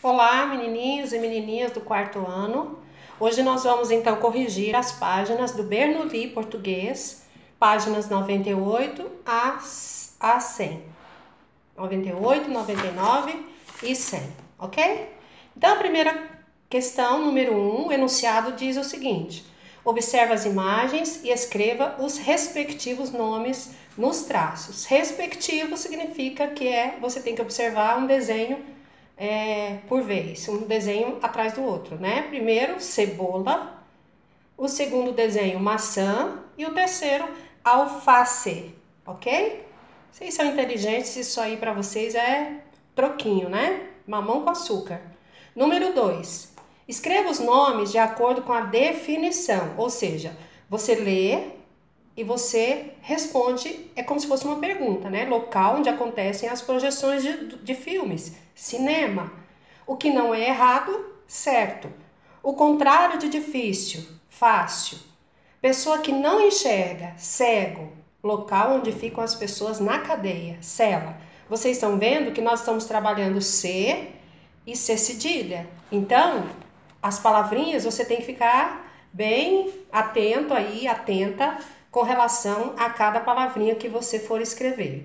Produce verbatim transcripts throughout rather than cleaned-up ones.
Olá, menininhos e menininhas do quarto ano. Hoje nós vamos então corrigir as páginas do Bernoulli Português, páginas noventa e oito a cem. noventa e oito, noventa e nove e cem, ok? Então a primeira questão, número um, o enunciado diz o seguinte: observe as imagens e escreva os respectivos nomes nos traços. Respectivo significa que é, você tem que observar um desenho É, por vez, um desenho atrás do outro, né? Primeiro, cebola, o segundo desenho, maçã, e o terceiro, alface, ok? Vocês são inteligentes, isso aí para vocês é troquinho, né? Mamão com açúcar. Número dois, escreva os nomes de acordo com a definição, ou seja, você lê e você responde, é como se fosse uma pergunta, né? Local onde acontecem as projeções de, de filmes, cinema. O que não é errado, certo. O contrário de difícil, fácil. Pessoa que não enxerga, cego. Local onde ficam as pessoas na cadeia, cela. Vocês estão vendo que nós estamos trabalhando C e C cedilha. Então, as palavrinhas você tem que ficar bem atento aí, atenta, com relação a cada palavrinha que você for escrever.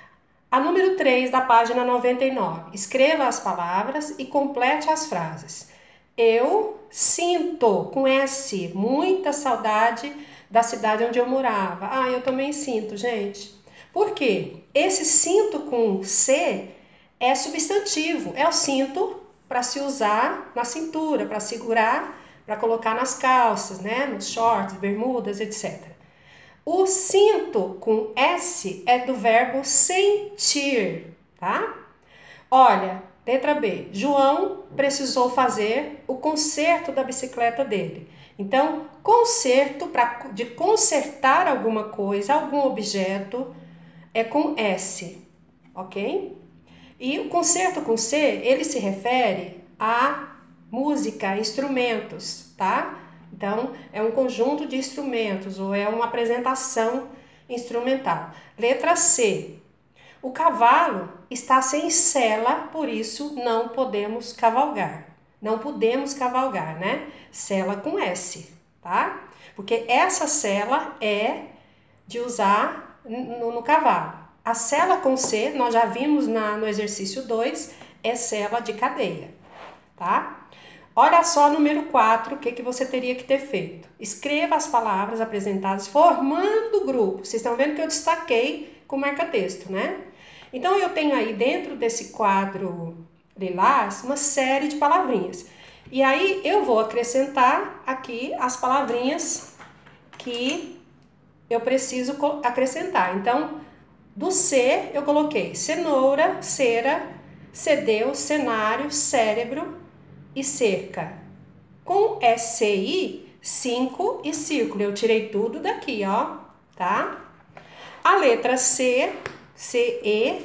A número três da página noventa e nove. Escreva as palavras e complete as frases. Eu sinto, com S, muita saudade da cidade onde eu morava. Ah, eu também sinto, gente. Por quê? Esse sinto com C é substantivo. É o cinto para se usar na cintura, para segurar, para colocar nas calças, né? Nos shorts, bermudas, etcétera. O sinto com S é do verbo sentir, tá? Olha, letra B. João precisou fazer o conserto da bicicleta dele. Então, conserto, pra, de consertar alguma coisa, algum objeto, é com S, ok? E o conserto com C, ele se refere a música, instrumentos, tá? Então, é um conjunto de instrumentos ou é uma apresentação instrumental. Letra C. O cavalo está sem sela, por isso não podemos cavalgar. Não podemos cavalgar, né? Sela com S, tá? Porque essa sela é de usar no, no cavalo. A sela com C, nós já vimos na, no exercício dois, é sela de cadeia, tá? Olha só, número quatro, o que, que você teria que ter feito. Escreva as palavras apresentadas formando o grupo. Vocês estão vendo que eu destaquei com marca-texto, né? Então, eu tenho aí dentro desse quadro lilás uma série de palavrinhas. E aí, eu vou acrescentar aqui as palavrinhas que eu preciso acrescentar. Então, do C, eu coloquei cenoura, cera, cedeu, cenário, cérebro e cerca. Com S C I, cinco e círculo. Eu tirei tudo daqui, ó, tá? A letra C, C E,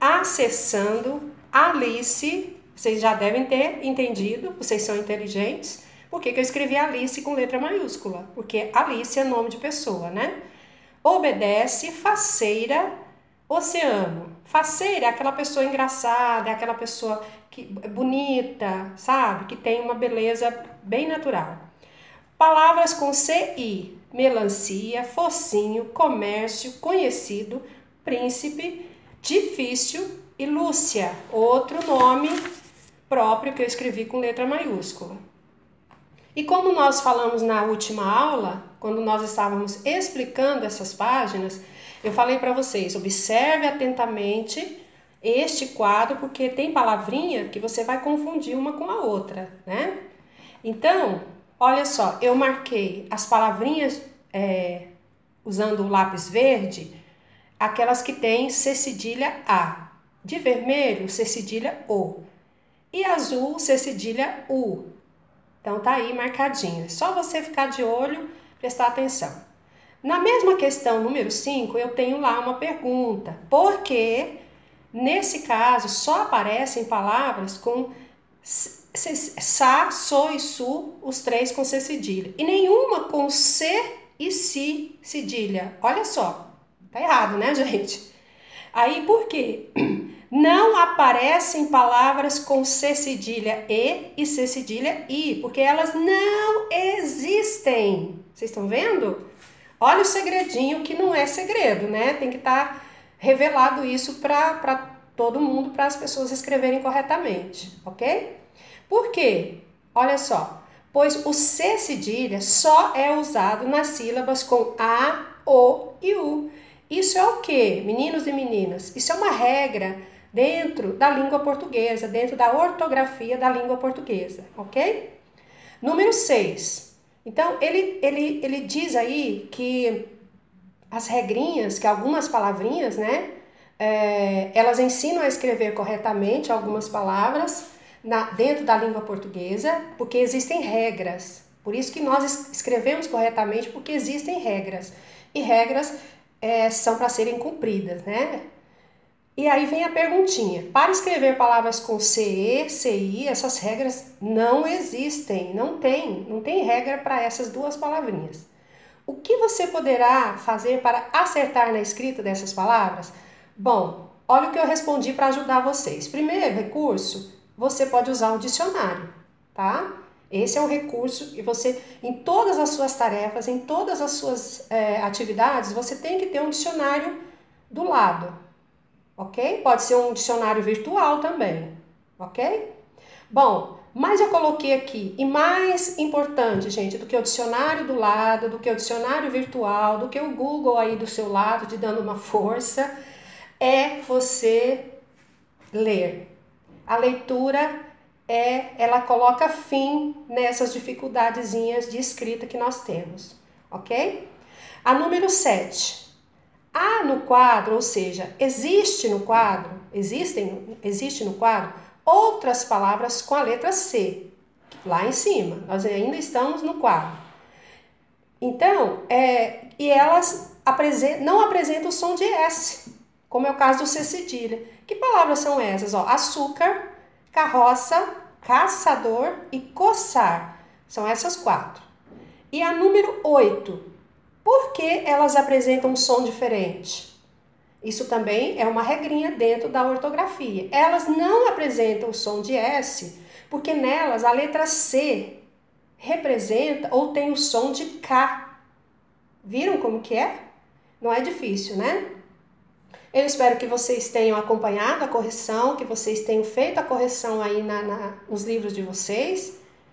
acessando, Alice, vocês já devem ter entendido, vocês são inteligentes. Por que que eu escrevi Alice com letra maiúscula? Porque Alice é nome de pessoa, né? Obedece, faceira, oceano. Faceira é aquela pessoa engraçada, é aquela pessoa que, bonita, sabe? Que tem uma beleza bem natural. Palavras com C I. Melancia, focinho, comércio, conhecido, príncipe, difícil e Lúcia. Outro nome próprio que eu escrevi com letra maiúscula. E como nós falamos na última aula, quando nós estávamos explicando essas páginas, eu falei para vocês, observe atentamente este quadro, porque tem palavrinha que você vai confundir uma com a outra, né? Então, olha só, eu marquei as palavrinhas é, usando o lápis verde, aquelas que tem C cedilha A. De vermelho, C cedilha O. E azul, C cedilha U. Então, tá aí marcadinho. É só você ficar de olho, prestar atenção. Na mesma questão número cinco, eu tenho lá uma pergunta. Por que, nesse caso, só aparecem palavras com sa, so e su, os três com C cedilha. E nenhuma com C e si cedilha. Olha só, tá errado, né, gente? Aí, por quê? Não aparecem palavras com C cedilha E e C cedilha I, porque elas não existem. Vocês estão vendo? Olha o segredinho que não é segredo, né? Tem que estar revelado isso para todo mundo, para as pessoas escreverem corretamente, ok? Por quê? Olha só. Pois o C cedilha só é usado nas sílabas com A, O e U. Isso é o quê, meninos e meninas? Isso é uma regra dentro da língua portuguesa, dentro da ortografia da língua portuguesa, ok? Número seis. Então, ele, ele, ele diz aí que as regrinhas, que algumas palavrinhas, né, é, elas ensinam a escrever corretamente algumas palavras na, dentro da língua portuguesa, porque existem regras. Por isso que nós escrevemos corretamente, porque existem regras. E regras é, são para serem cumpridas, né? E aí vem a perguntinha. Para escrever palavras com C E, C I, essas regras não existem. Não tem, não tem regra para essas duas palavrinhas. O que você poderá fazer para acertar na escrita dessas palavras? Bom, olha o que eu respondi para ajudar vocês. Primeiro recurso, você pode usar o dicionário, tá? Esse é um recurso e você, em todas as suas tarefas, em todas as suas é, atividades, você tem que ter um dicionário do lado, ok? Pode ser um dicionário virtual também, ok? Bom, mas eu coloquei aqui, e mais importante, gente, do que o dicionário do lado, do que o dicionário virtual, do que o Google aí do seu lado, te dando uma força, é você ler. A leitura, é, ela coloca fim nessas dificuldadezinhas de escrita que nós temos, ok? A número sete. Há no quadro, ou seja, existe no quadro, existem, existe no quadro outras palavras com a letra C, lá em cima, nós ainda estamos no quadro. Então, é, e elas apresentam, não apresentam o som de S, como é o caso do C cedilha. Que palavras são essas? Ó, açúcar, carroça, caçador e coçar. São essas quatro. E a número oito. Por que elas apresentam um som diferente? Isso também é uma regrinha dentro da ortografia. Elas não apresentam o som de S, porque nelas a letra C representa ou tem o som de K. Viram como que é? Não é difícil, né? Eu espero que vocês tenham acompanhado a correção, que vocês tenham feito a correção aí na, na, nos livros de vocês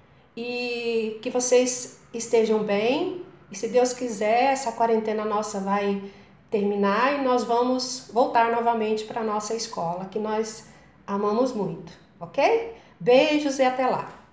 e que vocês estejam bem. E se Deus quiser, essa quarentena nossa vai terminar e nós vamos voltar novamente para a nossa escola, que nós amamos muito, ok? Beijos e até lá!